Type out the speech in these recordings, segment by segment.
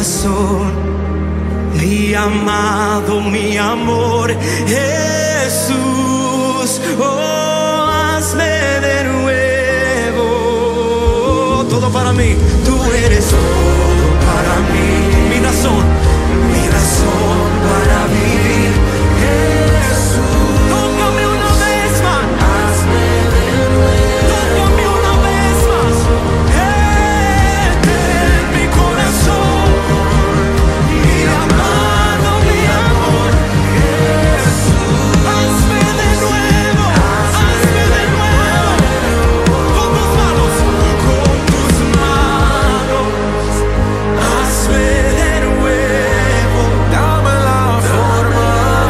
corazón, mi amado, mi amor, Jesús, oh, hazme de nuevo. Todo para mí, tú eres todo para mí, mi razón para vivir, Jesús. Tócame una vez más, hazme de nuevo. Tócame una vez más, en mi corazón, mi amado, mi amor, Jesús. Hazme de nuevo, hazme de nuevo. Con tus manos, hazme de nuevo. Dame la forma.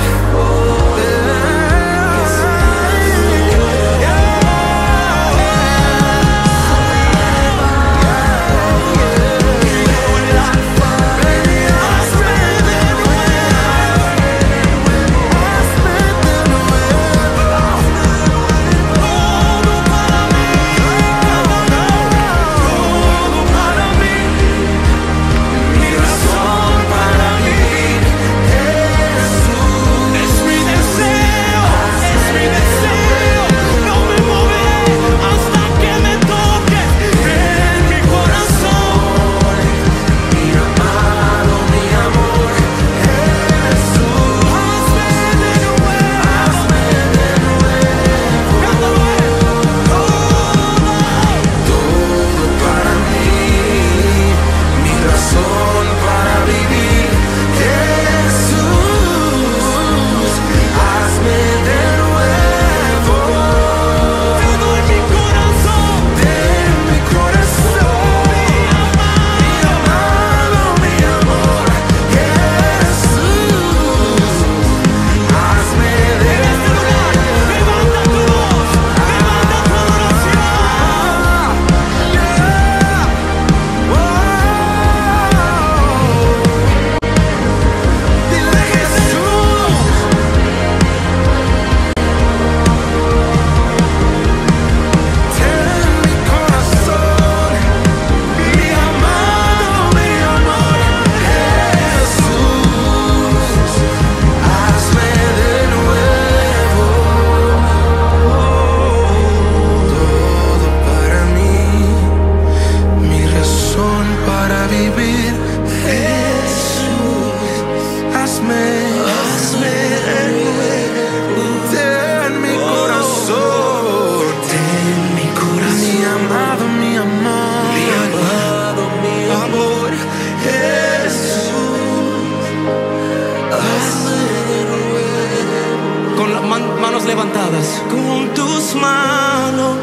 Manos levantadas, con tus manos,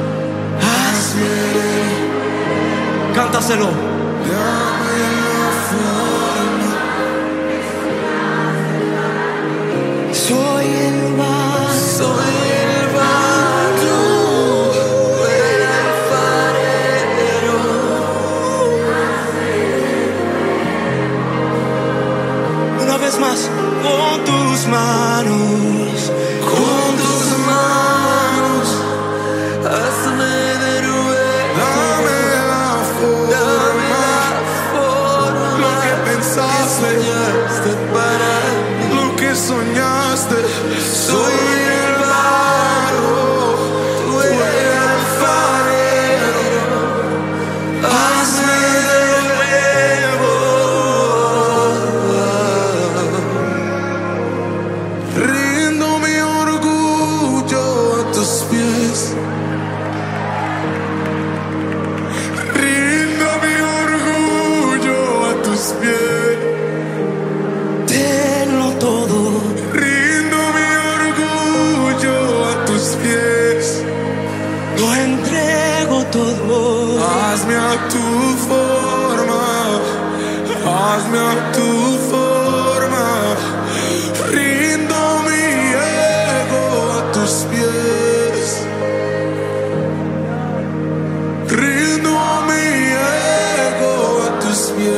hazme. Cántaselo. Soy el barro, tú eres el alfarero. Una vez más, con tus manos, hazme de nuevo. Dame la forma, lo que pensaste, lo que soñaste. Soy el barro, tú eres el alfarero. Hazme de nuevo. Rindo mi orgullo a tus pies. Rindo mi orgullo a tus pies. Tenlo todo. Rindo mi orgullo a tus pies. Lo entrego todo. Hazme a tu forma. Hazme a tu forma. Rindo mi ego a tus pies. Rindo mi ego a tus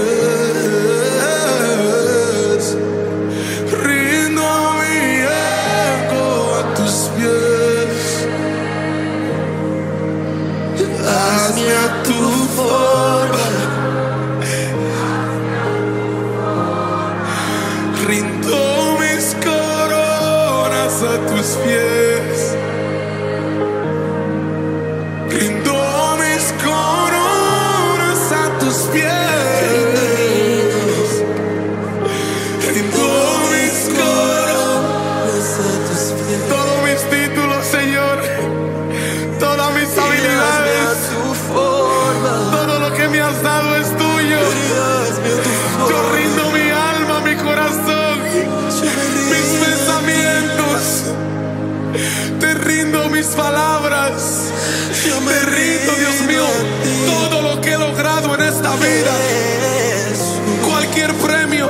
pies. Rindo mi ego a tus pies. Hazme a tu forma. vida, cualquier premio,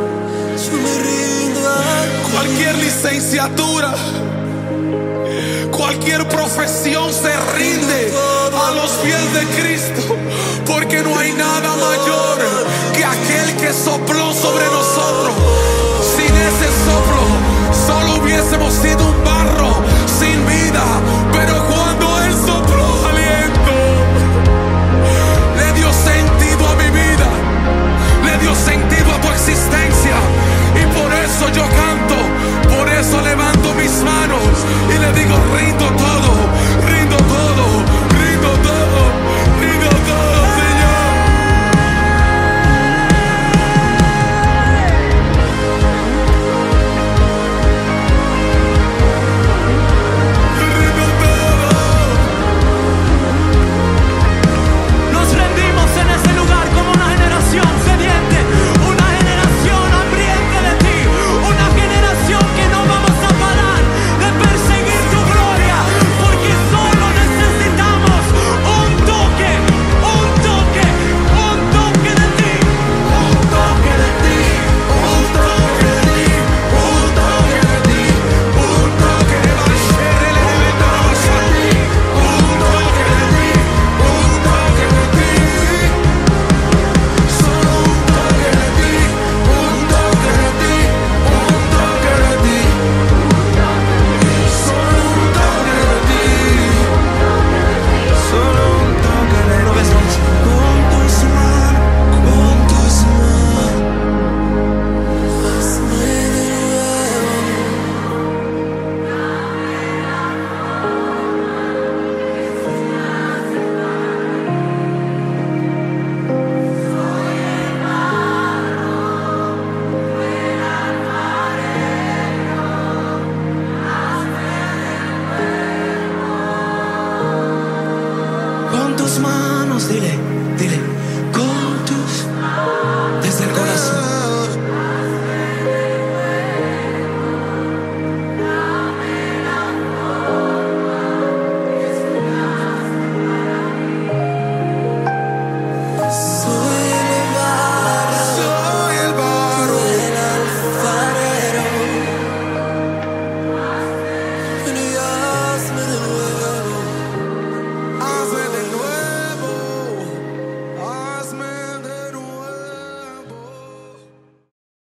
cualquier licenciatura, cualquier profesión se rinde a los pies de Cristo, porque no hay nada mayor que aquel que sopló sobre nosotros. Sin ese soplo solo hubiésemos sido un barro sin vida, pero cuando Él sopló aliento, le dio sentido a mi vida, le dio sentido a tu existencia. Y por eso yo canto, por eso levanto mis manos y le digo: rindo todo, rindo todo, rindo todo, rindo todo, Señor. Rindo todo. Nos rendimos en ese lugar como una generación sediente, una generación hambrienta de ti, una generación que no vamos a parar de perseguir tu gloria, porque solo necesitamos un toque, un toque, un toque de ti, un toque de ti, un toque de ti, un toque de ti, un toque de Bashere, un toque de ti, un toque de ti, un toque de ti. Solo un toque de ti, un toque de ti, un toque de ti. Solo un toque de ti, solo un toque de ti. Con tus manos, hazme de nuevo. Con tus manos, dile, dile.